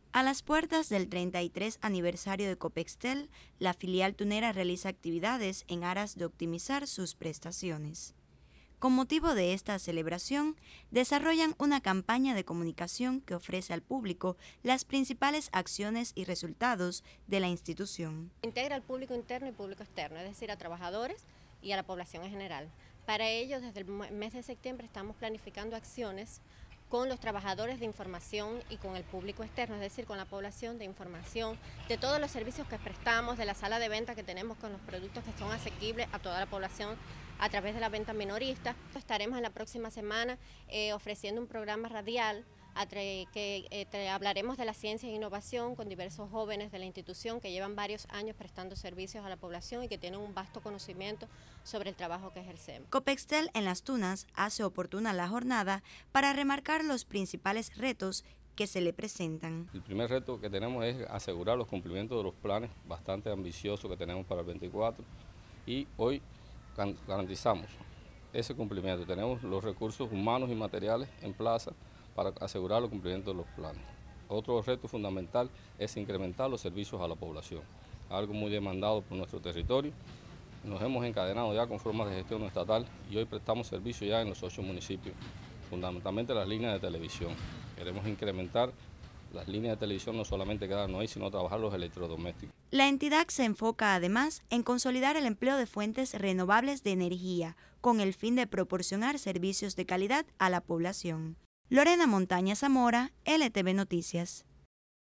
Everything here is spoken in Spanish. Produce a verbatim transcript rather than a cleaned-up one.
A las puertas del treinta y tres aniversario de Copextel, la filial tunera realiza actividades en aras de optimizar sus prestaciones. Con motivo de esta celebración, desarrollan una campaña de comunicación que ofrece al público las principales acciones y resultados de la institución. Integra al público interno y público externo, es decir, a trabajadores y a la población en general. Para ello, desde el mes de septiembre estamos planificando acciones con los trabajadores de información y con el público externo, es decir, con la población de información, de todos los servicios que prestamos, de la sala de venta que tenemos con los productos que son asequibles a toda la población a través de la venta minorista. Estaremos en la próxima semana eh, ofreciendo un programa radial que eh, hablaremos de la ciencia e innovación con diversos jóvenes de la institución que llevan varios años prestando servicios a la población y que tienen un vasto conocimiento sobre el trabajo que ejercemos. Copextel en Las Tunas hace oportuna la jornada para remarcar los principales retos que se le presentan. El primer reto que tenemos es asegurar los cumplimientos de los planes bastante ambiciosos que tenemos para el veinticuatro y hoy garantizamos ese cumplimiento. Tenemos los recursos humanos y materiales en plaza para asegurar el cumplimiento de los planes. Otro reto fundamental es incrementar los servicios a la población, algo muy demandado por nuestro territorio. Nos hemos encadenado ya con formas de gestión estatal y hoy prestamos servicio ya en los ocho municipios, fundamentalmente las líneas de televisión. Queremos incrementar las líneas de televisión, no solamente quedarnos ahí, sino trabajar los electrodomésticos. La entidad se enfoca además en consolidar el empleo de fuentes renovables de energía, con el fin de proporcionar servicios de calidad a la población. Lorena Montaña Zamora, L T V Noticias.